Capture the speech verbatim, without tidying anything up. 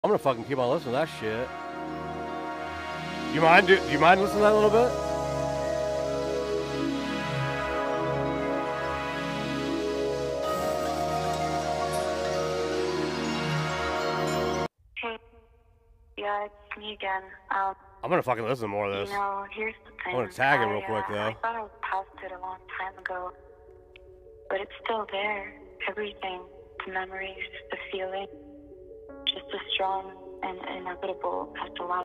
I'm gonna fucking keep on listening to that shit. You mind? Do, do you mind listening to that a little bit? Hey, yeah, it's me again. Um, I'm gonna fucking listen to more of this. You know, here's the thing. I want to tag him I, real quick uh, though. I thought I was past it a long time ago, but it's still there. Everything, the memories, the feeling, just as strong and inevitable as the last.